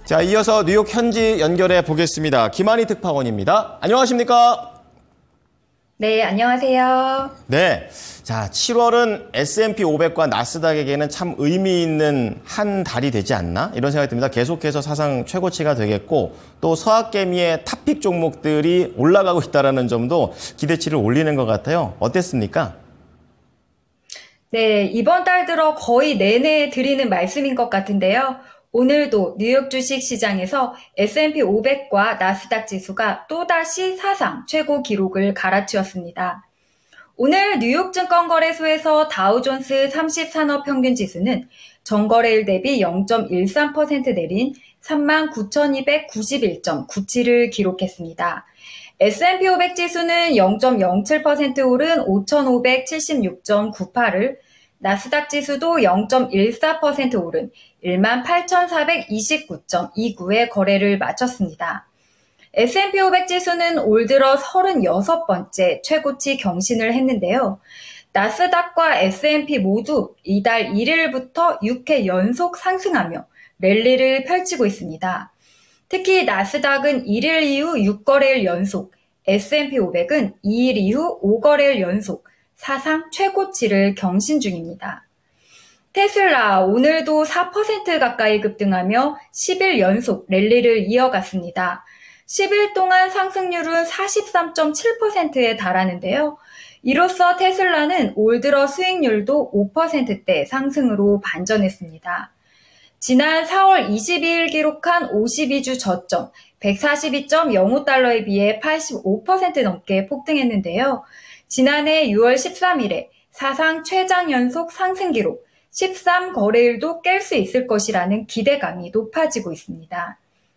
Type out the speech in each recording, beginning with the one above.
자, 이어서 뉴욕 현지 연결해 보겠습니다. 김한희 특파원입니다. 안녕하십니까? 네, 안녕하세요. 네. 자, 7월은 S&P 500과 나스닥에게는 참 의미 있는 한 달이 되지 않나? 이런 생각이 듭니다. 계속해서 사상 최고치가 되겠고, 또 서학개미의 탑픽 종목들이 올라가고 있다는 점도 기대치를 올리는 것 같아요. 어땠습니까? 네, 이번 달 들어 거의 내내 드리는 말씀인 것 같은데요. 오늘도 뉴욕 주식 시장에서 S&P 500과 나스닥 지수가 또다시 사상 최고 기록을 갈아치웠습니다. 오늘 뉴욕 증권거래소에서 다우존스 30산업 평균 지수는 전거래일 대비 0.13% 내린 39,291.97을 기록했습니다. S&P 500 지수는 0.07% 오른 5,576.98을, 나스닥 지수도 0.14% 오른 18,429.29의 거래를 마쳤습니다. S&P 500 지수는 올 들어 36번째 최고치 경신을 했는데요. 나스닥과 S&P 모두 이달 1일부터 6회 연속 상승하며 랠리를 펼치고 있습니다. 특히 나스닥은 1일 이후 6거래일 연속, S&P 500은 2일 이후 5거래일 연속 사상 최고치를 경신 중입니다. 테슬라 오늘도 4% 가까이 급등하며 10일 연속 랠리를 이어갔습니다. 10일 동안 상승률은 43.7%에 달하는데요. 이로써 테슬라는 올 들어 수익률도 5%대 상승으로 반전했습니다. 지난 4월 22일 기록한 52주 저점 142.05달러에 비해 85% 넘게 폭등했는데요. 지난해 6월 13일에 사상 최장 연속 상승 기록 13거래일도 깰 수 있을 것이라는 기대감이 높아지고 있습니다.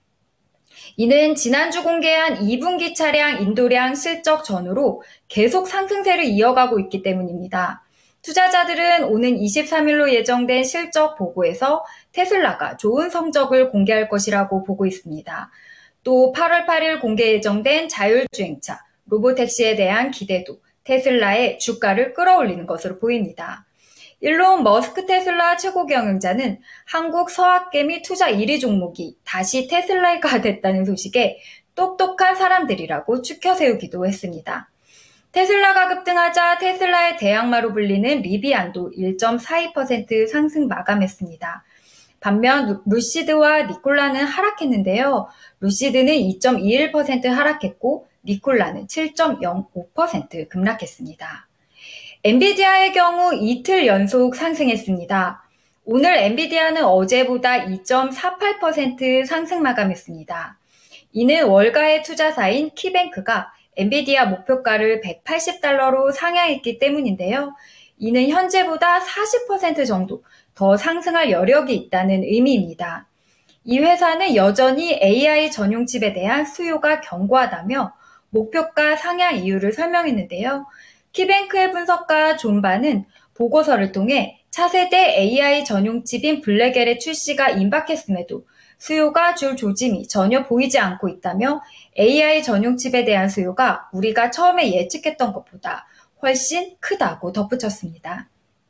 이는 지난주 공개한 2분기 차량 인도량 실적 전후로 계속 상승세를 이어가고 있기 때문입니다. 투자자들은 오는 23일로 예정된 실적 보고에서 테슬라가 좋은 성적을 공개할 것이라고 보고 있습니다. 또 8월 8일 공개 예정된 자율주행차, 로보택시에 대한 기대도 테슬라의 주가를 끌어올리는 것으로 보입니다. 일론 머스크 테슬라 최고 경영자는 한국 서학개미 투자 1위 종목이 다시 테슬라가 됐다는 소식에 똑똑한 사람들이라고 추켜 세우기도 했습니다. 테슬라가 급등하자 테슬라의 대항마로 불리는 리비안도 1.42% 상승 마감했습니다. 반면 루시드와 니콜라는 하락했는데요. 루시드는 2.21% 하락했고 니콜라는 7.05% 급락했습니다. 엔비디아의 경우 이틀 연속 상승했습니다. 오늘 엔비디아는 어제보다 2.48% 상승 마감했습니다. 이는 월가의 투자사인 키뱅크가 엔비디아 목표가를 180달러로 상향했기 때문인데요. 이는 현재보다 40% 정도 더 상승할 여력이 있다는 의미입니다. 이 회사는 여전히 AI 전용 칩에 대한 수요가 견고하다며 목표가 상향 이유를 설명했는데요. 키뱅크의 분석가 존 바는 보고서를 통해 차세대 AI 전용 칩인 블랙엘의 출시가 임박했음에도 수요가 줄 조짐이 전혀 보이지 않고 있다며 AI 전용 칩에 대한 수요가 우리가 처음에 예측했던 것보다 훨씬 크다고 덧붙였습니다.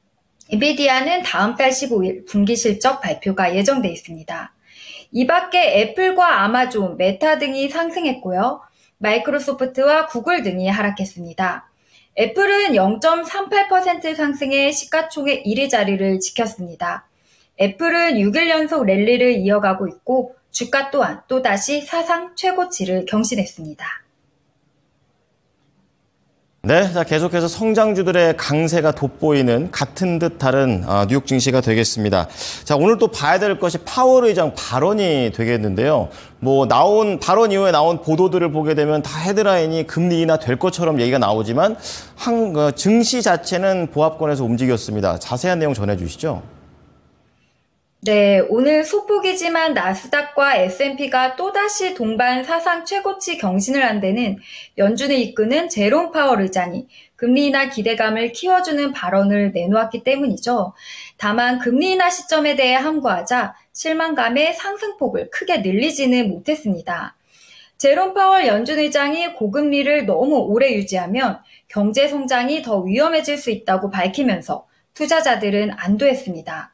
엔비디아는 다음 달 15일 분기 실적 발표가 예정돼 있습니다. 이 밖에 애플과 아마존, 메타 등이 상승했고요. 마이크로소프트와 구글 등이 하락했습니다. 애플은 0.38% 상승해 시가총액 1위 자리를 지켰습니다. 애플은 6일 연속 랠리를 이어가고 있고 주가 또한 또다시 사상 최고치를 경신했습니다. 네, 자, 계속해서 성장주들의 강세가 돋보이는 같은 듯 다른 뉴욕 증시가 되겠습니다. 자, 오늘 또 봐야 될 것이 파월 의장 발언이 되겠는데요. 발언 이후에 나온 보도들을 보게 되면 다 헤드라인이 금리 인하 될 것처럼 얘기가 나오지만 증시 자체는 보합권에서 움직였습니다. 자세한 내용 전해주시죠. 네, 오늘 소폭이지만 나스닥과 S&P가 또다시 동반 사상 최고치 경신을 한 데는 연준을 이끄는 제롬 파월 의장이 금리 인하 기대감을 키워주는 발언을 내놓았기 때문이죠. 다만 금리 인하 시점에 대해 함구하자 실망감의 상승폭을 크게 늘리지는 못했습니다. 제롬 파월 연준 의장이 고금리를 너무 오래 유지하면 경제 성장이 더 위험해질 수 있다고 밝히면서 투자자들은 안도했습니다.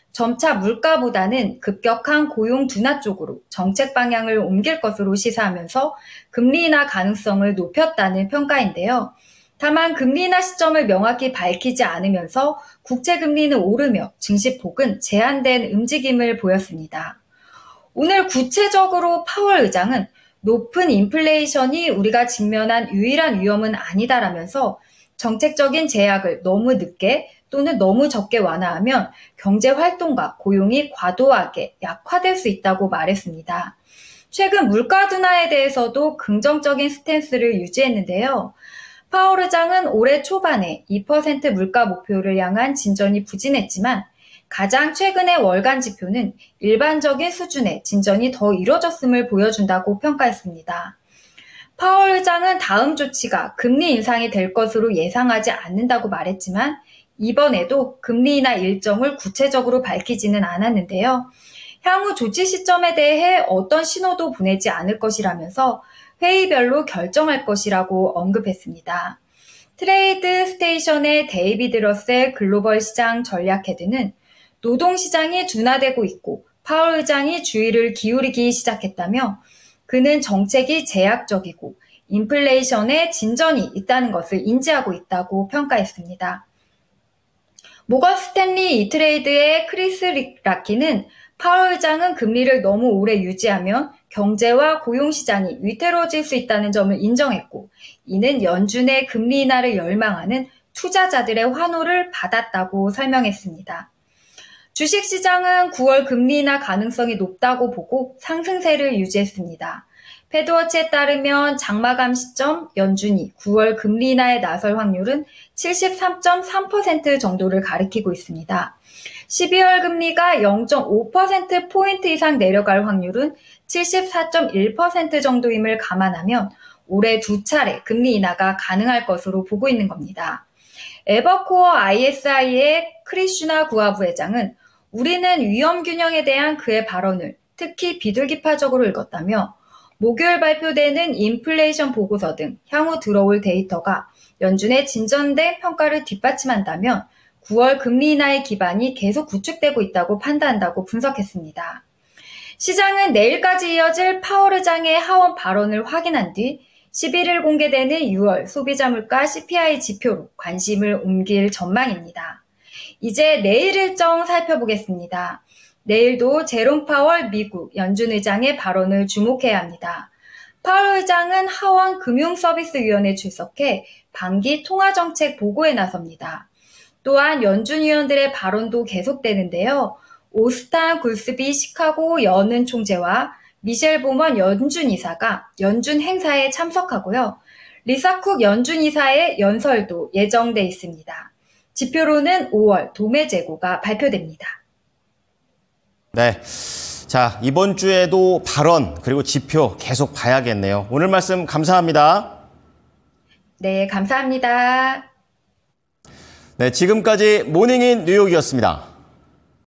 점차 물가보다는 급격한 고용 둔화 쪽으로 정책 방향을 옮길 것으로 시사하면서 금리 인하 가능성을 높였다는 평가인데요. 다만 금리 인하 시점을 명확히 밝히지 않으면서 국채 금리는 오르며 증시폭은 제한된 움직임을 보였습니다. 오늘 구체적으로 파월 의장은 높은 인플레이션이 우리가 직면한 유일한 위험은 아니다라면서 정책적인 제약을 너무 늦게 또는 너무 적게 완화하면 경제 활동과 고용이 과도하게 약화될 수 있다고 말했습니다. 최근 물가 둔화에 대해서도 긍정적인 스탠스를 유지했는데요. 파월 의장은 올해 초반에 2% 물가 목표를 향한 진전이 부진했지만 가장 최근의 월간 지표는 일반적인 수준의 진전이 더 이뤄졌음을 보여준다고 평가했습니다. 파월 의장은 다음 조치가 금리 인상이 될 것으로 예상하지 않는다고 말했지만 이번에도 금리 인하 일정을 구체적으로 밝히지는 않았는데요. 향후 조치 시점에 대해 어떤 신호도 보내지 않을 것이라면서 회의별로 결정할 것이라고 언급했습니다. 트레이드 스테이션의 데이비드 러셀 글로벌 시장 전략 헤드는 노동시장이 둔화되고 있고 파월 의장이 주의를 기울이기 시작했다며 그는 정책이 제약적이고 인플레이션에 진전이 있다는 것을 인지하고 있다고 평가했습니다. 모건 스탠리 이트레이드의 크리스 라키는 파월 의장은 금리를 너무 오래 유지하면 경제와 고용시장이 위태로워질 수 있다는 점을 인정했고 이는 연준의 금리 인하를 열망하는 투자자들의 환호를 받았다고 설명했습니다. 주식시장은 9월 금리 인하 가능성이 높다고 보고 상승세를 유지했습니다. 패드워치에 따르면 장마감 시점 연준이 9월 금리 인하에 나설 확률은 73.3% 정도를 가리키고 있습니다. 12월 금리가 0.5%포인트 이상 내려갈 확률은 74.1% 정도임을 감안하면 올해 2차례 금리 인하가 가능할 것으로 보고 있는 겁니다. 에버코어 ISI의 크리슈나 구하 부회장은 우리는 위험 균형에 대한 그의 발언을 특히 비둘기파적으로 읽었다며 목요일 발표되는 인플레이션 보고서 등 향후 들어올 데이터가 연준의 진전된 평가를 뒷받침한다면 9월 금리 인하의 기반이 계속 구축되고 있다고 판단한다고 분석했습니다. 시장은 내일까지 이어질 파월 의장의 하원 발언을 확인한 뒤 11일 공개되는 6월 소비자 물가 CPI 지표로 관심을 옮길 전망입니다. 이제 내일 일정 살펴보겠습니다. 내일도 제롬 파월 미국 연준 의장의 발언을 주목해야 합니다. 파월 의장은 하원 금융서비스위원회에 출석해 반기 통화정책 보고에 나섭니다. 또한 연준 위원들의 발언도 계속되는데요. 오스탄 굴스비 시카고 연은 총재와 미셸 보먼 연준 이사가 연준 행사에 참석하고요. 리사쿡 연준 이사의 연설도 예정돼 있습니다. 지표로는 5월 도매 재고가 발표됩니다. 네. 자, 이번 주에도 발언 그리고 지표 계속 봐야겠네요. 오늘 말씀 감사합니다. 네, 감사합니다. 네, 지금까지 모닝인 뉴욕이었습니다.